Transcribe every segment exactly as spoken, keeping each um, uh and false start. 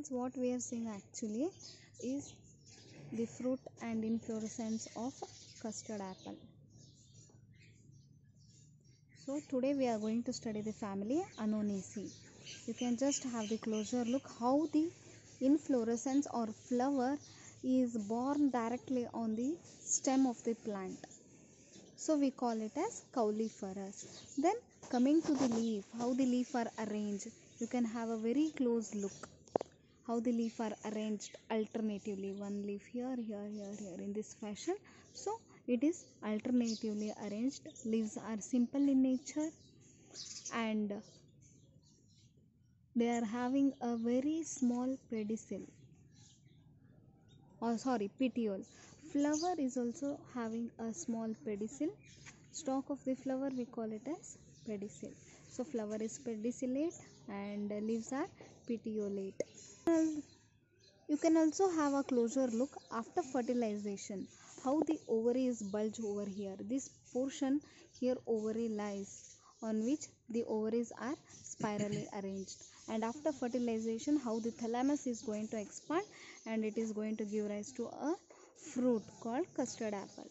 Friends, what we are seeing actually is the fruit and inflorescence of custard apple. So today we are going to study the family Annonaceae. You can just have the closer look how the inflorescence or flower is born directly on the stem of the plant. So we call it as cauliferous. Then coming to the leaf, how the leaf are arranged, you can have a very close look. How the leaf are arranged alternatively, one leaf here, here, here, here in this fashion. So it is alternatively arranged. Leaves are simple in nature and they are having a very small pedicel, or sorry, petiole. Flower is also having a small pedicel. Stalk of the flower we call it as pedicel. So flower is pedicellate and leaves are petiolate. You can also have a closer look after fertilization, how the ovaries bulge over here. This portion here ovary lies, on which the ovaries are spirally arranged. And after fertilization, how the thalamus is going to expand and it is going to give rise to a fruit called custard apple.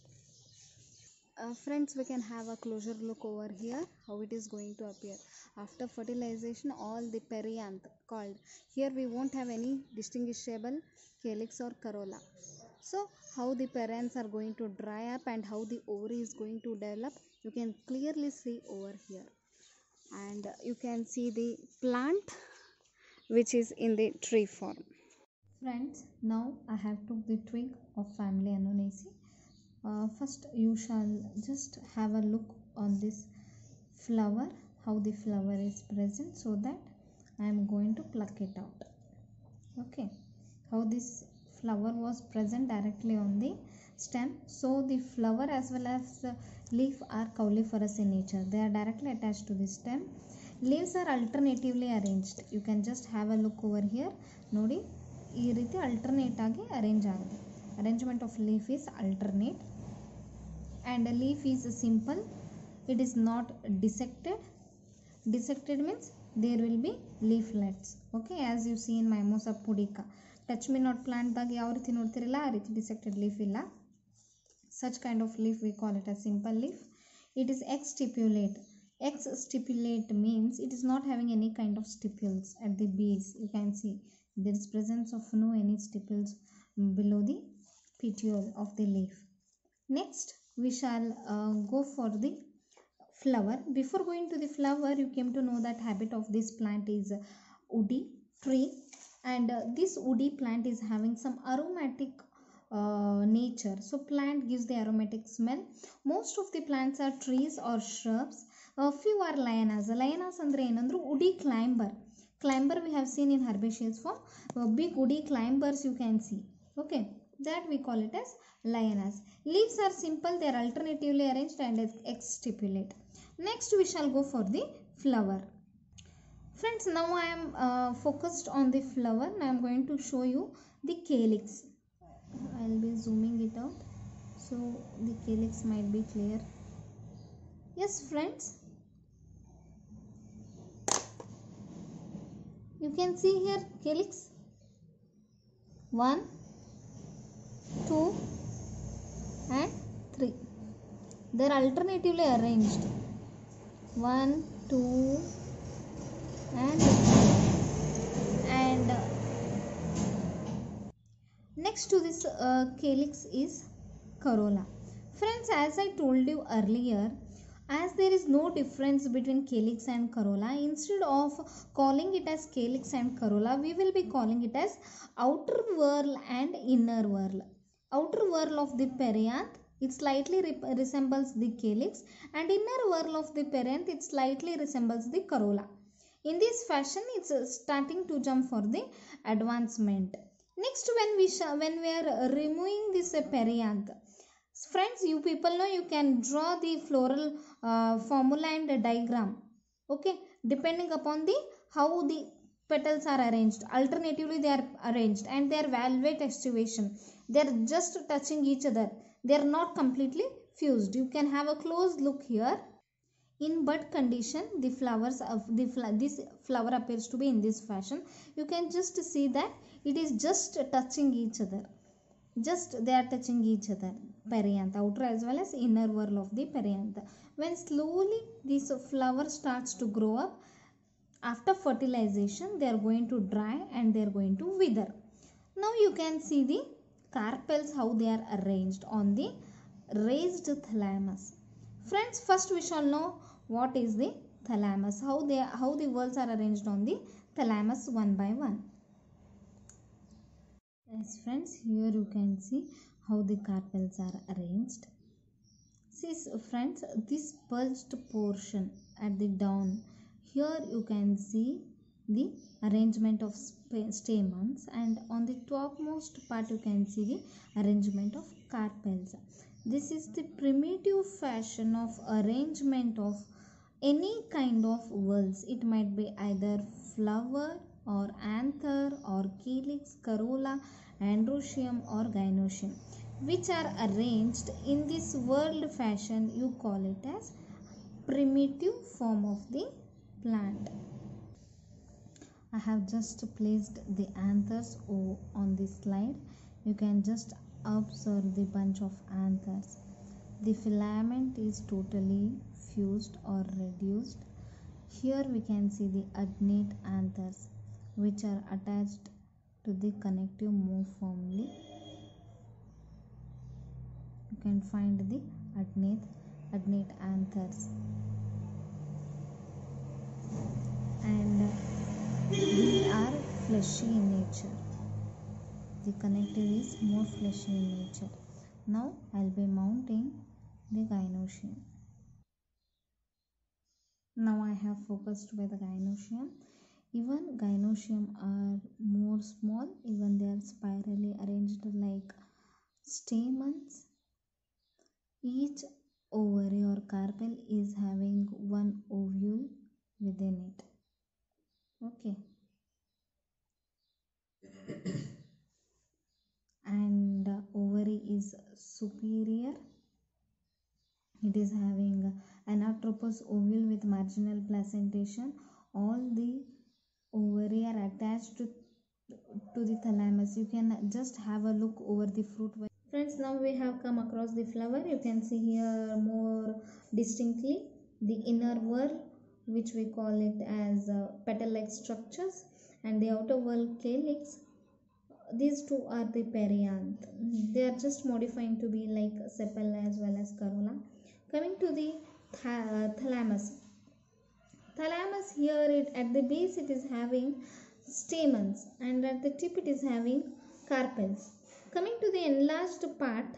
Uh, friends, we can have a closer look over here how it is going to appear after fertilization. All the perianth called here, we won't have any distinguishable calyx or corolla. So how the perianths are going to dry up and how the ovary is going to develop, you can clearly see over here. And you can see the plant which is in the tree form. Friends, now I have took the twig of family Annonaceae. Uh, first you shall just have a look on this flower, how the flower is present, so that I am going to pluck it out. Okay, how this flower was present directly on the stem. So the flower as well as the leaf are cauliferous in nature. They are directly attached to the stem. Leaves are alternatively arranged. You can just have a look over here. Nodi, ee riti alternate agi arrange agade. Arrangement of leaf is alternate. And a leaf is simple, it is not dissected. Dissected means there will be leaflets. Okay, as you see in Mimosa pudica. Touch me not plant ದಾಗ ಯಾವ ರೀತಿ ನೋಡ್ತಿರಲ್ಲ ಆ ರೀತಿ dissected leaf ಇಲ್ಲ. Such kind of leaf we call it a simple leaf. It is exstipulate. Exstipulate means it is not having any kind of stipules at the base. You can see there is presence of no any stipules below the petiole of the leaf. Next we shall uh, go for the flower. Before going to the flower, you came to know that habit of this plant is uh, woody tree, and uh, this woody plant is having some aromatic uh, nature. So plant gives the aromatic smell. Most of the plants are trees or shrubs. A few are lianas. Lianas andre enandru woody climber. Climber we have seen in herbaceous form. Uh, big woody climbers you can see. Okay, that we call it as lianas. Leaves are simple, they are alternatively arranged and exstipulate. Next we shall go for the flower. Friends, now I am uh, focused on the flower. Now I am going to show you the calyx. I will be zooming it out so the calyx might be clear. Yes friends, you can see here calyx. One, two and three. They are alternatively arranged. One, two and three. And uh, next to this uh, calyx is corolla. Friends, as I told you earlier, as there is no difference between calyx and corolla, instead of calling it as calyx and corolla, we will be calling it as outer whorl and inner whorl. Outer whorl of the perianth, it slightly resembles the calyx, and inner whorl of the perianth, it slightly resembles the corolla. In this fashion, it's uh, starting to jump for the advancement. Next, when we when we are removing this uh, perianth, friends, you people know you can draw the floral uh, formula and the diagram. Okay, depending upon the how the petals are arranged. Alternatively, they are arranged and their valvate extubation. They are just touching each other. They are not completely fused. You can have a close look here. In bud condition, the flowers of the fl this flower appears to be in this fashion. You can just see that it is just touching each other. Just they are touching each other. Perianth, outer as well as inner whorl of the perianth. When slowly this flower starts to grow up, after fertilization, they are going to dry and they are going to wither. Now you can see the carpels, how they are arranged on the raised thalamus. Friends, first we shall know what is the thalamus, how they how the whorls are arranged on the thalamus one by one. Yes, friends, here you can see how the carpels are arranged. See, friends, this bulged portion at the down, here you can see the arrangement of stamens, and on the topmost part you can see the arrangement of carpels. This is the primitive fashion of arrangement of any kind of whorls. It might be either flower or anther or calyx, corolla, androecium or gynoecium, which are arranged in this whorled fashion. You call it as primitive form of the plant. I have just placed the anthers on this slide. You can just observe the bunch of anthers. The filament is totally fused or reduced. Here we can see the adnate anthers, which are attached to the connective more firmly. You can find the adnate adnate anthers, and these are fleshy in nature. The connective is more fleshy in nature. Now I'll be mounting the gynoecium. Now I have focused by the gynoecium. Even gynoecium are more small, even they are spirally arranged like stamens. Each ovary or carpel is having one ovule within it. Okay. And uh, ovary is superior. It is having anatropous ovule with marginal placentation. All the ovary are attached to, to the thalamus. You can just have a look over the fruit. Friends, now we have come across the flower. You can see here more distinctly the inner whorl, which we call it as uh, petal-like structures, and the outer whorl calyx. These two are the perianth. They are just modifying to be like sepal as well as corolla. Coming to the th thalamus. Thalamus here, it, at the base it is having stamens, and at the tip it is having carpels. Coming to the enlarged part,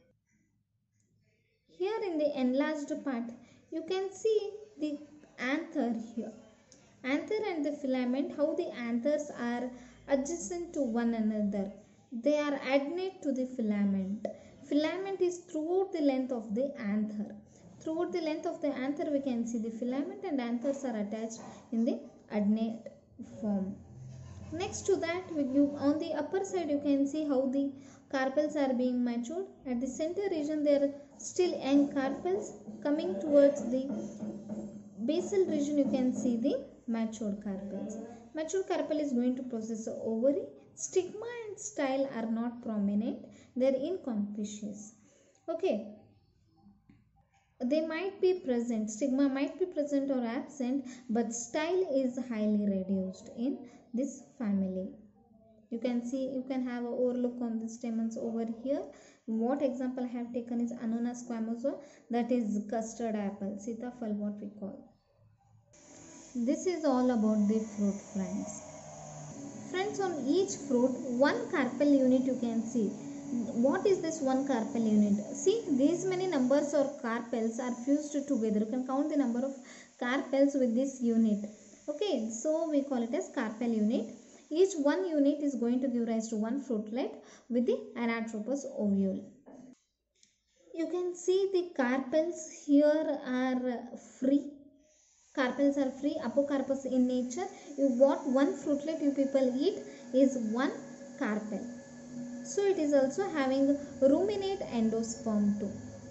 here in the enlarged part you can see the anther here. Anther and the filament, how the anthers are adjacent to one another. They are adnate to the filament. Filament is throughout the length of the anther. Throughout the length of the anther we can see the filament, and anthers are attached in the adnate form. Next to that, you, on the upper side you can see how the carpels are being matured. At the center region there are still young carpels. Coming towards the basal region you can see the matured carpels. Matured carpel is going to process the ovary. Stigma and style are not prominent. They are inconspicuous. Okay. They might be present, stigma might be present or absent, but style is highly reduced in this family. You can see, you can have an overlook on the stamens over here. What example I have taken is Annona squamosa, that is custard apple, sitafal what we call. This is all about the fruit, friends. Friends, on each fruit, one carpel unit you can see. What is this one carpel unit? See, these many numbers or carpels are fused together. You can count the number of carpels with this unit. Okay, so we call it as carpel unit. Each one unit is going to give rise to one fruitlet with the anatropous ovule. You can see the carpels here are free. Carpels are free, apocarpous in nature. You what one fruitlet you people eat is one carpel. So it is also having ruminate endosperm too.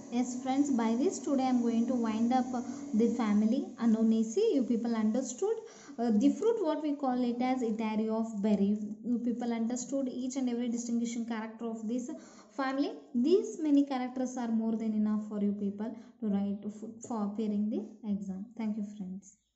Yes friends, by this today I am going to wind up uh, the family Anonaceae. You people understood uh, the fruit, what we call it as Itaria of berry. You people understood each and every distinguishing character of this family. These many characters are more than enough for you people to write for appearing the exam. Thank you friends.